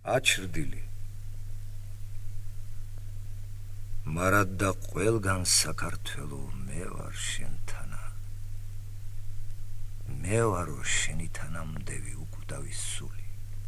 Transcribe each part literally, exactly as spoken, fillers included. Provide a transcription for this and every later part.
აჩრდილი მარად და ყველგან საქართველო მე ვარ შენთანა მე ვარო შენი თანამდევი უკვდავის სული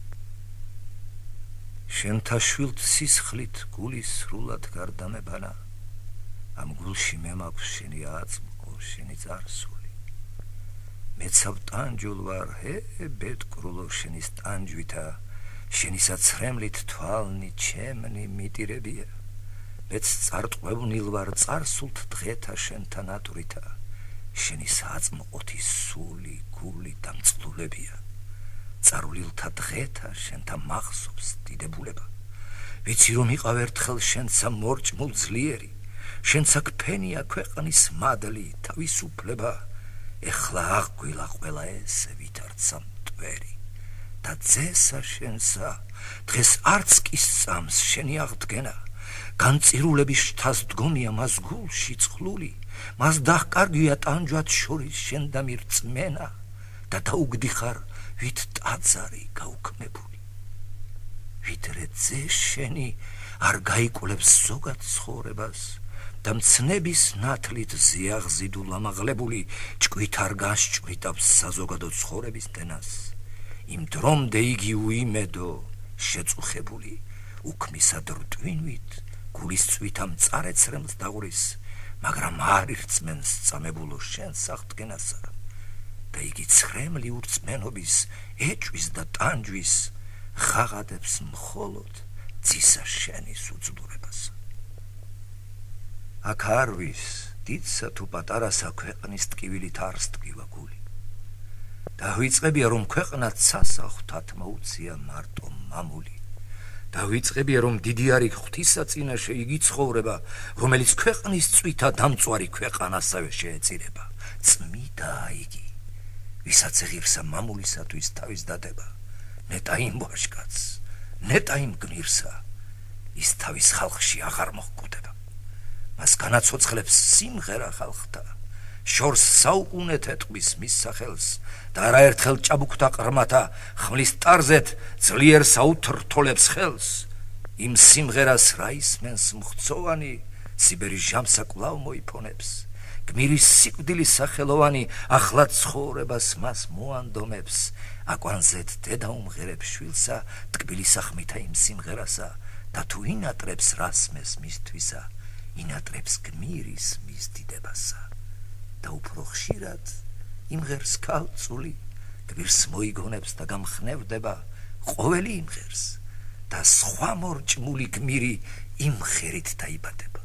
შენთა შვილთ სისხლით გულის სრულად გარდამებანა ამ გულში მე მაქვს შენი აწმყო შენი წარსული მეცავ ტანჯულ ვარ ჰე ბედკრულო შენის ტანჯვითა შენისა ცრემლით თვალნი ჩემნი მიტირებია მეც წარტყვევნილ ვარ წარსულთ დღეთა შენთან ატვრითა შენი საწმყოთი სული გული დამწყლულებია წარულილთა დღეთა შენთა მახსოვს დიდებულება ვიცი რომ იყავ ერთხელ შენცა მორჭმულ ძლიერი შენცა კფენია ქვეყნის მადლი თავისუფლება ეხლა აღგვილა ყველა ესე ვითარცა მტვერი და ძესა შენსა დღეს არც კი სწამს შენი აღდგენა განწირულების შთას დგომია მას გულში წყლული მას დაჰკარგია ტანჯვად შორის შენ და მირწმენა და დაუგდიხარ ვით ტაძარი გაუქმებული ვიდრე ძე შენი არ გაიკვლებს ზოგად ცხოვრებას და მცნების ნათლით ზიაღზიდულ ამაღლებული ჭკვით არ გასჭვრიტავს საზოგადო ცხოვრების დენას იმ დრომდე იგი უიმედო შეწუხებული უქმისად რტვინვით გულის წვით ამ წარეცრემლს დაღვრის მაგრამ არ ირწმენს წამებულო შენს აღდგენასა და იგი ცრემლი ურწმენობის ეჭვის და ტანჯვის ღაღადებს მხოლოდ ძისა შენის უძლურებას აქ არვის დიდსა თუ პატარასა ქვეყნის ტკივილით არს ტკივა გული დავიწყებია რომ ქვეყნად სასახლად მოუწია მარტო მამული დავიწყებია რომ დიდი არის ღვთისა წინაშე იგი ცხოვრება რომელიც ქვეყნის წვითა დამწვარი ქვეყანასავე შეეწირება წმიდა იგი ვისაც ღირსა მამულისათვის თავის დადება ნეტა იმ ვაჟკაცს ნეტა იმ გმირსა ის თავის ხალხში აღარ მოჰკვდება მას განაცოცხლებს სიმღერა ხალხთა შორს საუკუნეთ ეტყვის მის სახელს და არაერთხელ ჭაბუკთა ყრმათა ხმლის ტარზეთ ძლიერ საუთრთოლებს ხელს იმ სიმღერას რა ისმენს მხცოვანი სიბერის ჟამსა კვლავ მოიფონებს გმირის სიკვდილის სახელოვანი ახლა ცხოვრებას მას მოანდომებს აკვანზეთ დედა უმღერებს შვილსა ტკბილი სახმითა იმ სიმღერასა და თუ ინატრებს რასმეს მისთვისა ინატრებს გმირის მისდიდებასა და უფრო ხშირად იმღერს ქალწული გმირს მოიგონებს და გამხნევდება ყოველი იმღერს და სხვა მორჭმული გმირი იმღერით დაიბადება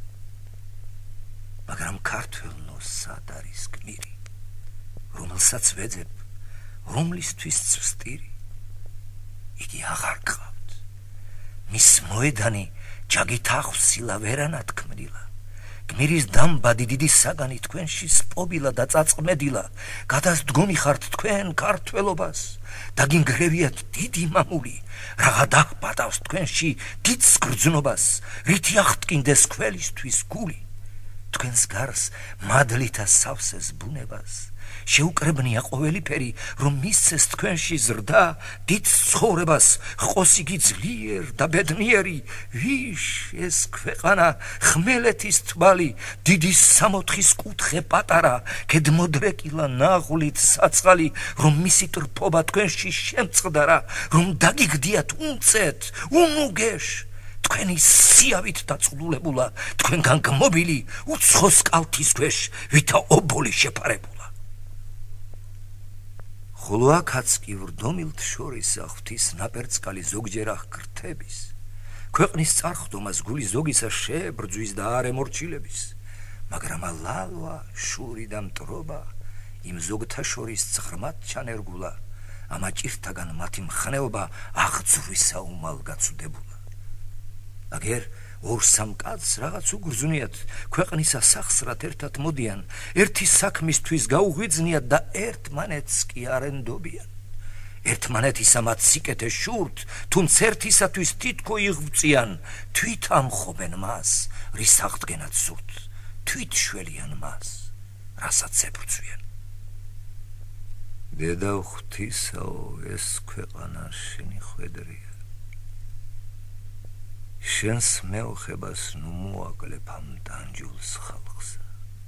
მაგრამ ქართველნო სად არის გმირი რომელსაც ვეძებ რომლისთვის ცვსტირი იგი აღარ გყავთ მის მოედანი ჯაგით ახსილა ვერანად ქმნილა გმირის დამბადი დიდი საგანი თქვენში სპობილა და წაწმედილა გადასდგომი ხართ თქვენ ქართველობას და გინგრევიათ დიდი მამული რაღა დახბადავს თქვენში დიდ სგრძნობას რითი აღტკინდეს ქველისთვის გული თქვენს გარს მადლითა სავსეს ბუნებას შეუკრებნია ყოველიფერი რომ მისცეს თქვენში ზრდა დიდ ცხოვრებას ხოს იგი ძლიერ და ბედნიერი ვიშ ეს ქვეყანა ხმელეთის თვალი დიდი სამოთხის კუთხე პატარა ქედმოდრეკილა ნაღვლით საწყალი რომ მისი ტრფობა თქვენში შემწყდარა რომ დაგიგდიათ უმწეთ უნუგეშ თქვენი სიავით დაწულულებულა თქვენგან გმობილი უცხოს კალთის ქვეშ ვითა ობოლი შეფარებულა ხოლო აქაც კი ვრდომილთ შორის ღვთის ნაპერწკალი ზოგჯერ აღგრთების ქვეყნის წარხდომას გული ზოგისა შეებრძვის და არ ემორჩილების მაგრამ ლალვა შური და მტრობა იმ ზოგთა შორის წღრმად ჩანერგულა ამა ჭირთაგან მათი მხნეობა აღძვრისა უმალგაცუდებულა აგერ ორ სამ კაცს რაღაც უგრძნიათ ქვეყნისა სახსრად ერთად მოდიან ერთი საქმისთვის გაუღვიძნიათ და ერთმანეთს კი არენდობიან ერთმანეთისა მათ სიკეთე შურთ თუმცა ერთისათვის თითქო იღვრწიან თვით ამხობენ მას რის აღდგენად სურთ თვით შველიან მას რასაც ებრძვიან დედა ღვთისაო ეს ქვეყანა შენი ხვედრია შენს მეოხებას ნუ მოაკლებ ამ ტანჯულს ხალხსა.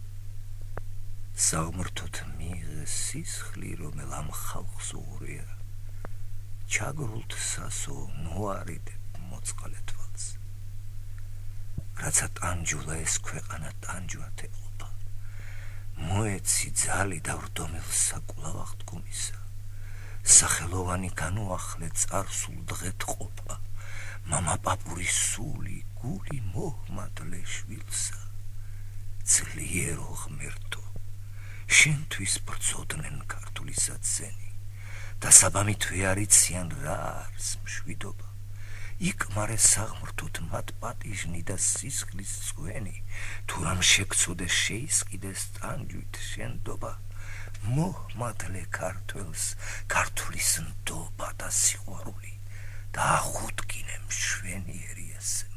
საღმრთოთ მიიღე სისხლი, რომელ ამ ხალხს უღრია. ჩაგრულთ სასო ნუ არიდებ მოწყალე თვალს. რაცა ტანჯულა ეს ქვეყანა ტანჯვად ეყოფა. მოეცი ძალი და ვრდომილ საკულავ აღდგომისა. სახელოვანი განუახლე წარსულ დღეთ ყოფა. მამა პაპურის სული გული მოჰმადლე შვილსა. ძლიერო ღმერთო, შენთვის ბრძოდნენ ქართული საცენი და საბამითვე არიციან რა არის მშვიდობა. იკმარე საღმრთოთ მათ პატიჟნი და სისხლის წვენი, თუ რამ შეგცოდეს შეისყიდეს ტანჯვით შენდობა. მოჰმადლე ქართველს ქართლის ნდობა და სიყვარული და აღუდგინე მშვენიერი ასე.